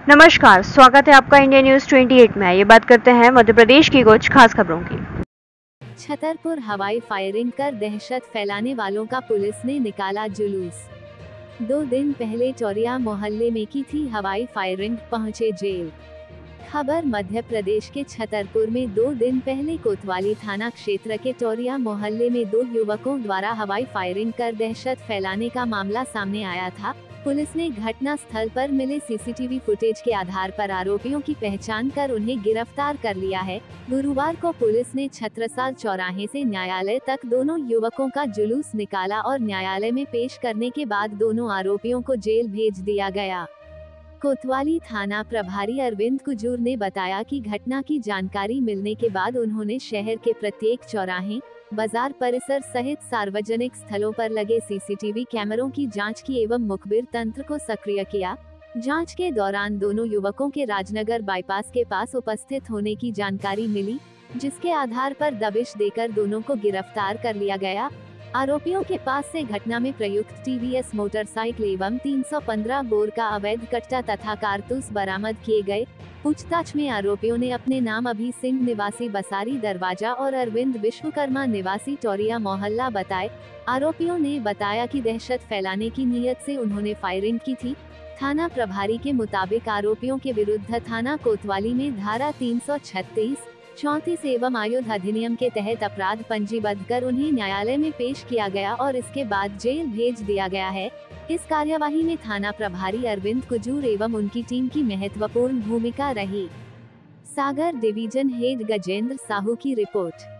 नमस्कार, स्वागत है आपका इंडिया न्यूज 28 में। ये बात करते हैं मध्य प्रदेश की कुछ खास खबरों की। छतरपुर हवाई फायरिंग कर दहशत फैलाने वालों का पुलिस ने निकाला जुलूस। 2 दिन पहले चौरिया मोहल्ले में की थी हवाई फायरिंग, पहुंचे जेल। खबर मध्य प्रदेश के छतरपुर में 2 दिन पहले कोतवाली थाना क्षेत्र के चौरिया मोहल्ले में 2 युवकों द्वारा हवाई फायरिंग कर दहशत फैलाने का मामला सामने आया था। पुलिस ने घटना स्थल पर मिले सीसीटीवी फुटेज के आधार पर आरोपियों की पहचान कर उन्हें गिरफ्तार कर लिया है। गुरुवार को पुलिस ने छत्रसाल चौराहे से न्यायालय तक दोनों युवकों का जुलूस निकाला और न्यायालय में पेश करने के बाद दोनों आरोपियों को जेल भेज दिया गया। कोतवाली थाना प्रभारी अरविंद कुजूर ने बताया कि घटना की जानकारी मिलने के बाद उन्होंने शहर के प्रत्येक चौराहे, बाजार परिसर सहित सार्वजनिक स्थलों पर लगे सीसीटीवी कैमरों की जांच की एवं मुखबिर तंत्र को सक्रिय किया। जांच के दौरान दोनों युवकों के राजनगर बाईपास के पास उपस्थित होने की जानकारी मिली, जिसके आधार पर दबिश देकर दोनों को गिरफ्तार कर लिया गया। आरोपियों के पास से घटना में प्रयुक्त टीवीएस मोटरसाइकिल एवं 315 बोर का अवैध कट्टा तथा कारतूस बरामद किए गए। पूछताछ में आरोपियों ने अपने नाम अभी सिंह निवासी बसारी दरवाजा और अरविंद विश्वकर्मा निवासी चौरिया मोहल्ला बताए। आरोपियों ने बताया कि दहशत फैलाने की नीयत से उन्होंने फायरिंग की थी। थाना प्रभारी के मुताबिक आरोपियों के विरुद्ध थाना कोतवाली में धारा 336, 34 एवं आयुध अधिनियम के तहत अपराध पंजीबद्ध कर उन्हें न्यायालय में पेश किया गया और इसके बाद जेल भेज दिया गया है। इस कार्यवाही में थाना प्रभारी अरविंद कुजूर एवं उनकी टीम की महत्वपूर्ण भूमिका रही। सागर डिवीजन हेड गजेंद्र साहू की रिपोर्ट।